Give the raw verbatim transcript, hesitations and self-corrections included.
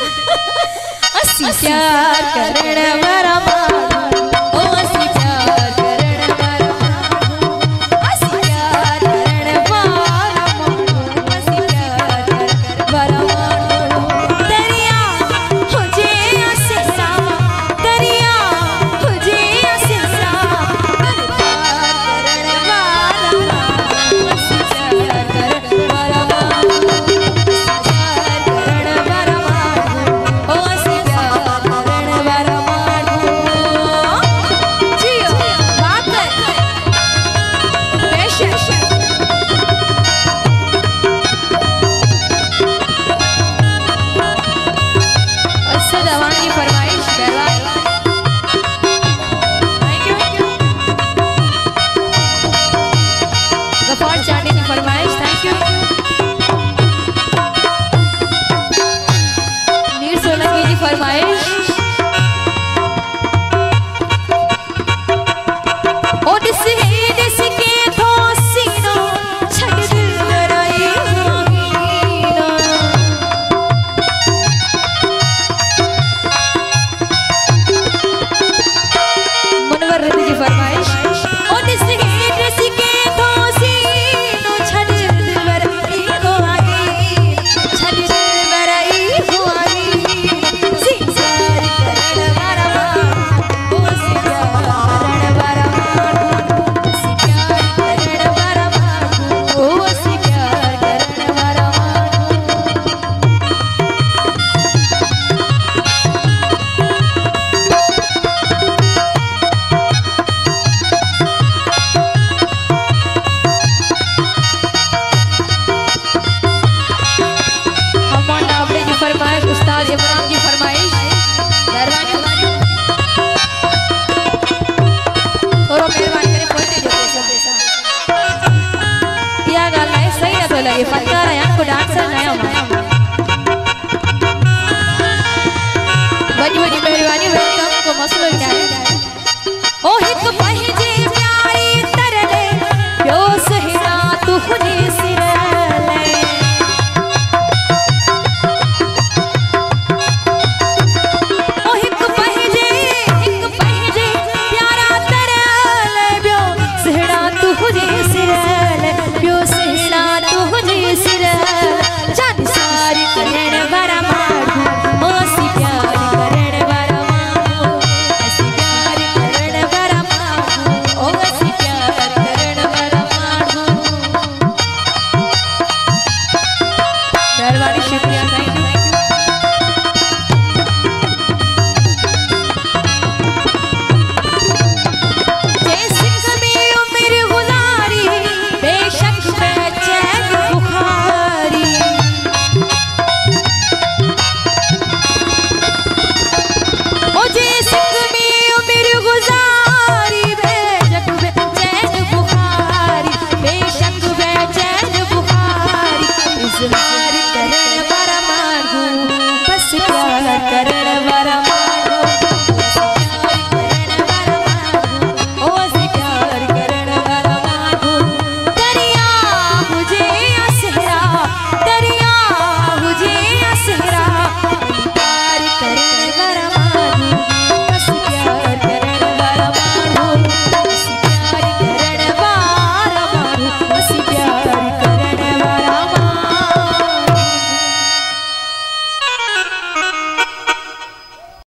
असी प्यार करण वारा माण्हू ओ असी प्यार करण वारा माण्हू असी प्यार करण वारा माण्हू असी प्यार करण वारा माण्हू दरिया हुजे असिसा दरिया हुजे असिसा प्यार करण वारा माण्हू असी प्यार करण वारा माण्हू प्यार करण वारा माण्हू ओ असी प्यार करण वारा माण्हू जियो बात बेशक असद अवान की फरमाइश पहला थैंक यू गफार चांडी की फरमाइश थैंक यू नीर सोलंकी की फरमाइश ओ दिस है दिस के थोसीनो छड़ दिल कराई होगीना मनवर रदी की फरमाइश ओ दिस है दिस के थोसीनो छड़ दिल कराई होगी छड़ दिल कराई होगी सी प्यार करण वारा माण्हू ओ सी प्यार करण वारा माण्हू सी प्यार करण वारा माण्हू ओ सी प्यार करण वारा माण्हू अमान डाबड़े की फरमाइश उस्ताद इमरान की फरमाइश मेहरबानी थोड़ा मेहरबानी करे बोलते जो पैसा पैसा या गाल है सही ना तो लगे फनकार है को डांसर नया माया बड़ी बड़ी मेहरबानी वेलकम को मसलो क्या है ओ हित पहजे प्यारी तरले यो सहरा तू खुदे सिरले ओ हिक पहजे हिक पहजे प्यारा तरले ब्यो सहरा तू खुदे सिरले ब्यो सहरा तू खुदे सिरले जान सारी करण वारा माण्हू ओ असी प्यार करण वारा माण्हू असी प्यार करण वारा माण्हू ओ असी प्यार करण वारा माण्हू मेहरबानी शुक्रिया थैंक यू जय सिख में उम्र गुजारी बेशक बेचैन बुखारी ओ जय सिख में उम्र गुजारी बेशक बेचैन बुखारी बेशक बेचैन बुखारी इजहार करण वारा माण्हू बस प्यार करण